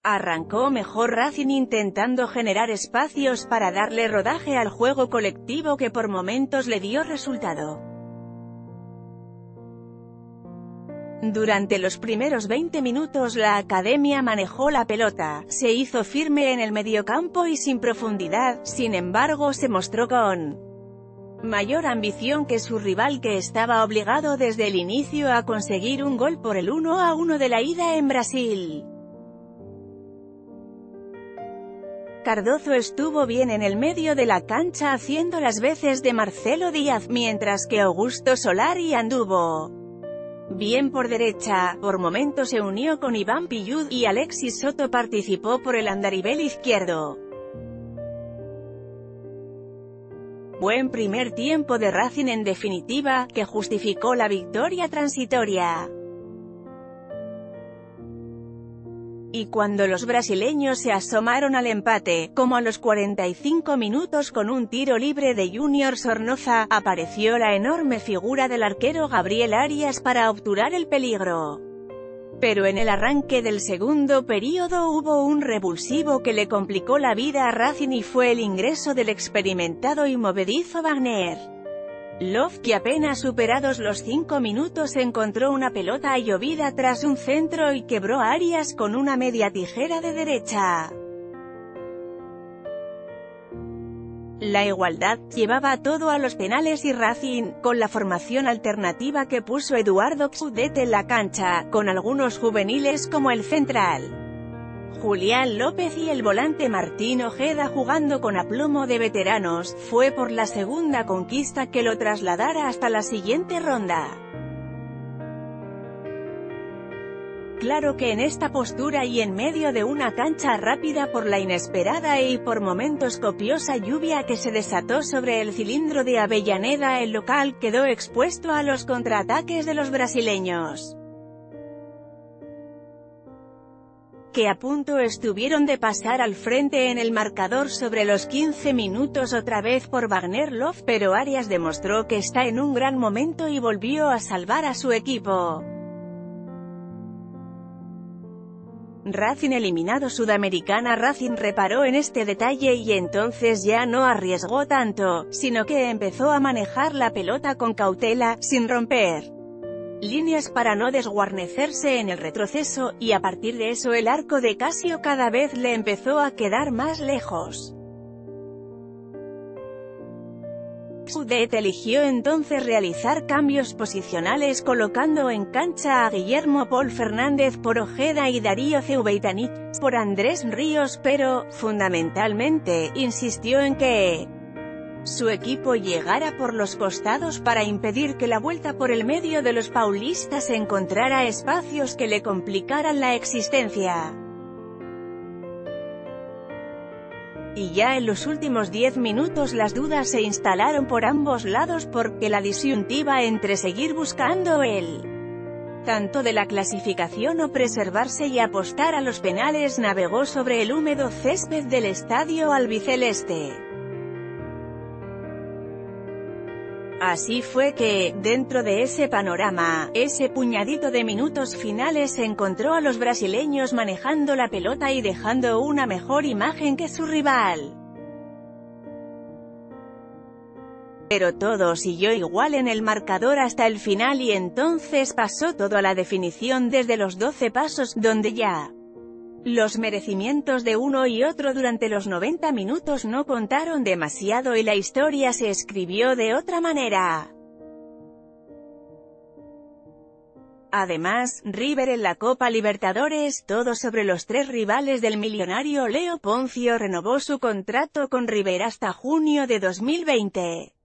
Arrancó mejor Racing intentando generar espacios para darle rodaje al juego colectivo que por momentos le dio resultado. Durante los primeros 20 minutos la academia manejó la pelota, se hizo firme en el mediocampo y sin profundidad, sin embargo se mostró con mayor ambición que su rival, que estaba obligado desde el inicio a conseguir un gol por el 1-1 de la ida en Brasil. Cardozo estuvo bien en el medio de la cancha haciendo las veces de Marcelo Díaz, mientras que Augusto Solari anduvo bien por derecha, por momentos se unió con Iván Pillud, y Alexis Soto participó por el andarivel izquierdo. Buen primer tiempo de Racing en definitiva, que justificó la victoria transitoria. Y cuando los brasileños se asomaron al empate, como a los 45 minutos con un tiro libre de Júnior Sornosa, apareció la enorme figura del arquero Gabriel Arias para obturar el peligro. Pero en el arranque del segundo período hubo un revulsivo que le complicó la vida a Racing y fue el ingreso del experimentado y movedizo Wagner Love, que apenas superados los 5 minutos encontró una pelota llovida tras un centro y quebró a Arias con una media tijera de derecha. La igualdad llevaba todo a los penales y Racing, con la formación alternativa que puso Eduardo Coudet en la cancha, con algunos juveniles como el central Julián López y el volante Martín Ojeda jugando con aplomo de veteranos, fue por la segunda conquista que lo trasladara hasta la siguiente ronda. Claro que en esta postura y en medio de una cancha rápida por la inesperada y por momentos copiosa lluvia que se desató sobre el cilindro de Avellaneda, el local quedó expuesto a los contraataques de los brasileños, que a punto estuvieron de pasar al frente en el marcador sobre los 15 minutos otra vez por Wagner Love, pero Arias demostró que está en un gran momento y volvió a salvar a su equipo. Racing eliminado Sudamericana. Racing reparó en este detalle y entonces ya no arriesgó tanto, sino que empezó a manejar la pelota con cautela, sin romper líneas para no desguarnecerse en el retroceso, y a partir de eso el arco de Casio cada vez le empezó a quedar más lejos. Coudet eligió entonces realizar cambios posicionales colocando en cancha a Guillermo Paul Fernández por Ojeda y Darío Zubeitanich por Andrés Ríos, pero, fundamentalmente, insistió en que su equipo llegara por los costados para impedir que la vuelta por el medio de los paulistas encontrara espacios que le complicaran la existencia. Y ya en los últimos 10 minutos las dudas se instalaron por ambos lados porque la disyuntiva entre seguir buscando el tanto de la clasificación o preservarse y apostar a los penales navegó sobre el húmedo césped del estadio albiceleste. Así fue que, dentro de ese panorama, ese puñadito de minutos finales se encontró a los brasileños manejando la pelota y dejando una mejor imagen que su rival. Pero todo siguió igual en el marcador hasta el final y entonces pasó todo a la definición desde los 12 pasos, donde ya los merecimientos de uno y otro durante los 90 minutos no contaron demasiado y la historia se escribió de otra manera. Además, River en la Copa Libertadores, todo sobre los 3 rivales del millonario Leo Poncio renovó su contrato con River hasta junio de 2020.